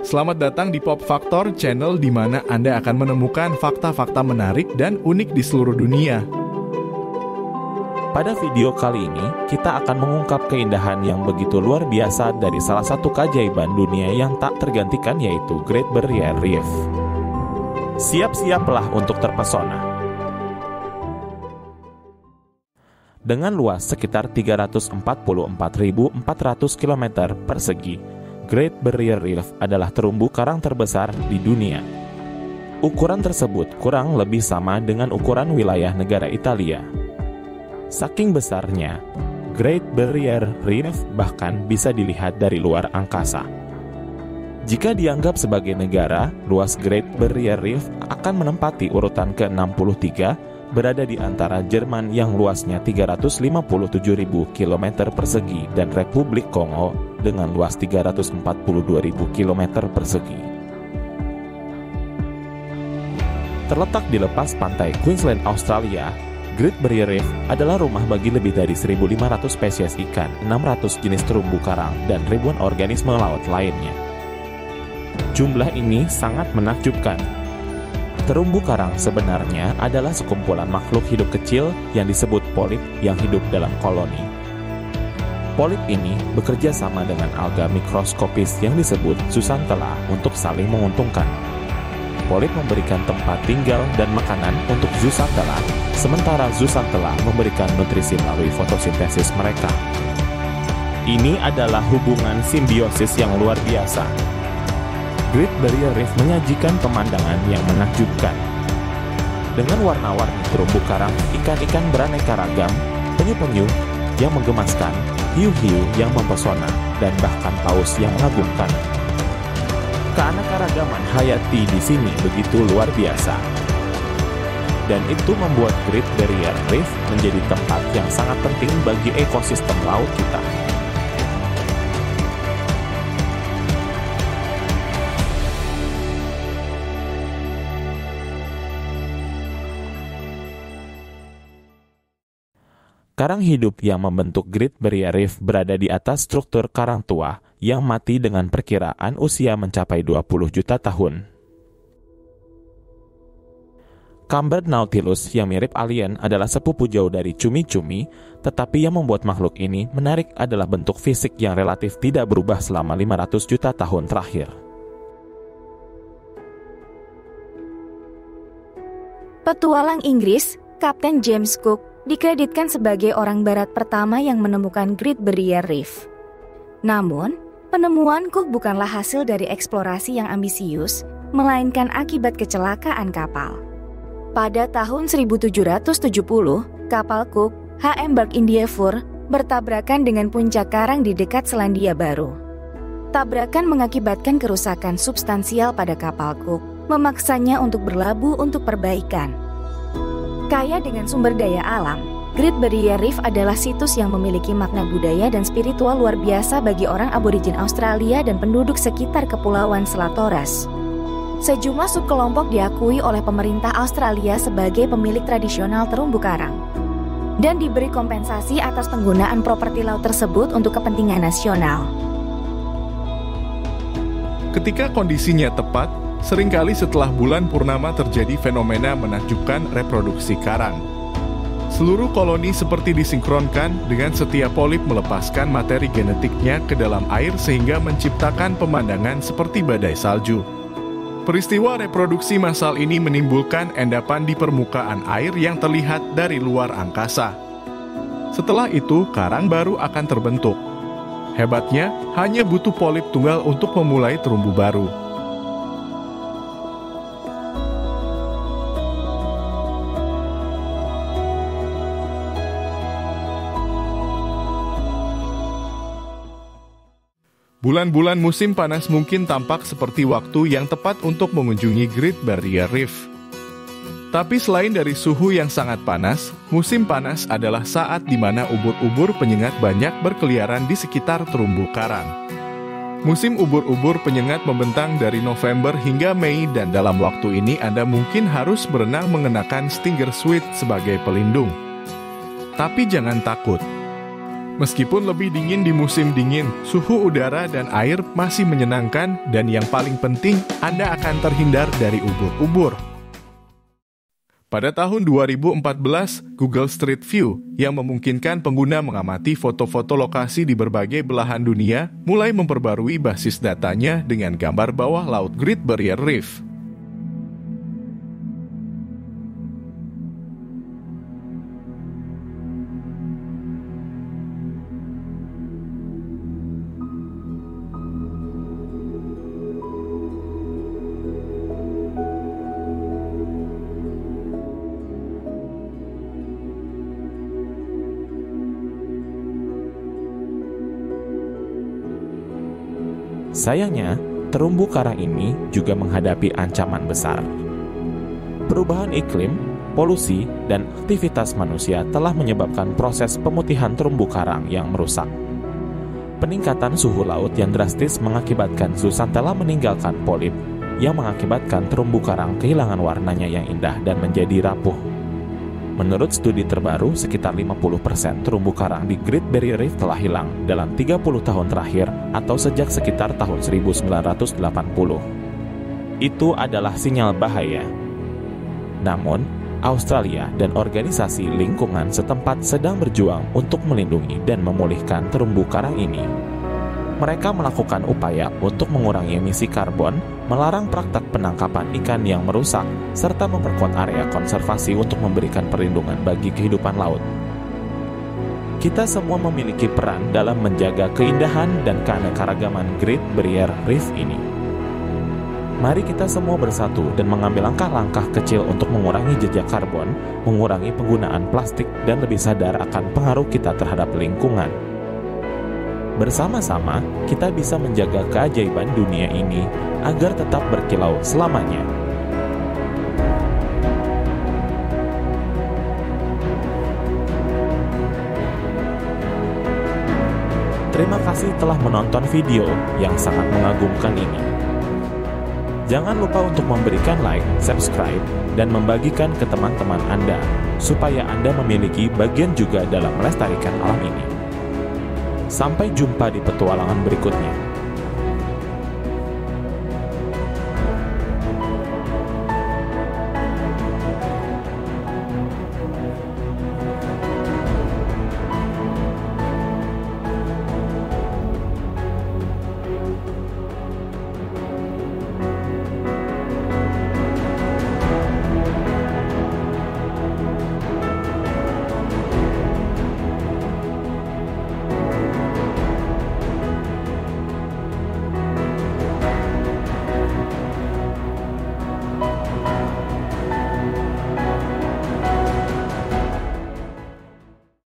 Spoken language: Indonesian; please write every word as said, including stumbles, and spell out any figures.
Selamat datang di Pop Factor, channel di mana Anda akan menemukan fakta-fakta menarik dan unik di seluruh dunia. Pada video kali ini, kita akan mengungkap keindahan yang begitu luar biasa dari salah satu keajaiban dunia yang tak tergantikan, yaitu Great Barrier Reef. Siap-siaplah untuk terpesona. Dengan luas sekitar tiga ratus empat puluh empat ribu empat ratus kilometer persegi, Great Barrier Reef adalah terumbu karang terbesar di dunia. Ukuran tersebut kurang lebih sama dengan ukuran wilayah negara Italia. Saking besarnya, Great Barrier Reef bahkan bisa dilihat dari luar angkasa. Jika dianggap sebagai negara, luas Great Barrier Reef akan menempati urutan ke enam puluh tiga, berada di antara Jerman yang luasnya tiga ratus lima puluh tujuh ribu kilometer persegi dan Republik Kongo dengan luas tiga ratus empat puluh dua ribu kilometer persegi. Terletak di lepas pantai Queensland, Australia, Great Barrier Reef adalah rumah bagi lebih dari seribu lima ratus spesies ikan, enam ratus jenis terumbu karang, dan ribuan organisme laut lainnya. Jumlah ini sangat menakjubkan. Terumbu karang sebenarnya adalah sekumpulan makhluk hidup kecil yang disebut polip yang hidup dalam koloni. Polip ini bekerja sama dengan alga mikroskopis yang disebut zooxanthella untuk saling menguntungkan. Polip memberikan tempat tinggal dan makanan untuk zooxanthella, sementara zooxanthella memberikan nutrisi melalui fotosintesis mereka. Ini adalah hubungan simbiosis yang luar biasa. Great Barrier Reef menyajikan pemandangan yang menakjubkan. Dengan warna-warni terumbu karang, ikan-ikan beraneka ragam, penyu-penyu yang menggemaskan, hiu-hiu yang mempesona, dan bahkan paus yang mengagumkan. Keanekaragaman hayati di sini begitu luar biasa. Dan itu membuat Great Barrier Reef menjadi tempat yang sangat penting bagi ekosistem laut kita. Karang hidup yang membentuk Great Barrier Reef berada di atas struktur karang tua yang mati dengan perkiraan usia mencapai dua puluh juta tahun. Camber Nautilus yang mirip alien adalah sepupu jauh dari cumi-cumi, tetapi yang membuat makhluk ini menarik adalah bentuk fisik yang relatif tidak berubah selama lima ratus juta tahun terakhir. Petualang Inggris, Kapten James Cook, dikreditkan sebagai orang barat pertama yang menemukan Great Barrier Reef. Namun, penemuan Cook bukanlah hasil dari eksplorasi yang ambisius, melainkan akibat kecelakaan kapal. Pada tahun seribu tujuh ratus tujuh puluh, kapal Cook, H M Bark Endeavour, bertabrakan dengan puncak karang di dekat Selandia Baru. Tabrakan mengakibatkan kerusakan substansial pada kapal Cook, memaksanya untuk berlabuh untuk perbaikan. Kaya dengan sumber daya alam, Great Barrier Reef adalah situs yang memiliki makna budaya dan spiritual luar biasa bagi orang aborigin Australia dan penduduk sekitar Kepulauan Selat Torres. Sejumlah subkelompok diakui oleh pemerintah Australia sebagai pemilik tradisional terumbu karang dan diberi kompensasi atas penggunaan properti laut tersebut untuk kepentingan nasional. Ketika kondisinya tepat, seringkali setelah bulan purnama terjadi fenomena menakjubkan reproduksi karang. Seluruh koloni seperti disinkronkan dengan setiap polip melepaskan materi genetiknya ke dalam air sehingga menciptakan pemandangan seperti badai salju. Peristiwa reproduksi massal ini menimbulkan endapan di permukaan air yang terlihat dari luar angkasa. Setelah itu, karang baru akan terbentuk. Hebatnya, hanya butuh polip tunggal untuk memulai terumbu baru. Bulan-bulan musim panas mungkin tampak seperti waktu yang tepat untuk mengunjungi Great Barrier Reef. Tapi selain dari suhu yang sangat panas, musim panas adalah saat di mana ubur-ubur penyengat banyak berkeliaran di sekitar terumbu karang. Musim ubur-ubur penyengat membentang dari November hingga Mei, dan dalam waktu ini Anda mungkin harus berenang mengenakan stinger suit sebagai pelindung. Tapi jangan takut. Meskipun lebih dingin di musim dingin, suhu udara dan air masih menyenangkan dan yang paling penting, Anda akan terhindar dari ubur-ubur. Pada tahun dua ribu empat belas, Google Street View yang memungkinkan pengguna mengamati foto-foto lokasi di berbagai belahan dunia mulai memperbarui basis datanya dengan gambar bawah laut Great Barrier Reef. Sayangnya, terumbu karang ini juga menghadapi ancaman besar. Perubahan iklim, polusi, dan aktivitas manusia telah menyebabkan proses pemutihan terumbu karang yang merusak. Peningkatan suhu laut yang drastis mengakibatkan zoosantella meninggalkan polip, yang mengakibatkan terumbu karang kehilangan warnanya yang indah dan menjadi rapuh. Menurut studi terbaru, sekitar lima puluh persen terumbu karang di Great Barrier Reef telah hilang dalam tiga puluh tahun terakhir atau sejak sekitar tahun seribu sembilan ratus delapan puluh. Itu adalah sinyal bahaya. Namun, Australia dan organisasi lingkungan setempat sedang berjuang untuk melindungi dan memulihkan terumbu karang ini. Mereka melakukan upaya untuk mengurangi emisi karbon, melarang praktek penangkapan ikan yang merusak, serta memperkuat area konservasi untuk memberikan perlindungan bagi kehidupan laut. Kita semua memiliki peran dalam menjaga keindahan dan keanekaragaman Great Barrier Reef ini. Mari kita semua bersatu dan mengambil langkah-langkah kecil untuk mengurangi jejak karbon, mengurangi penggunaan plastik, dan lebih sadar akan pengaruh kita terhadap lingkungan. Bersama-sama, kita bisa menjaga keajaiban dunia ini agar tetap berkilau selamanya. Terima kasih telah menonton video yang sangat mengagumkan ini. Jangan lupa untuk memberikan like, subscribe, dan membagikan ke teman-teman Anda, supaya Anda memiliki bagian juga dalam melestarikan alam ini. Sampai jumpa di petualangan berikutnya.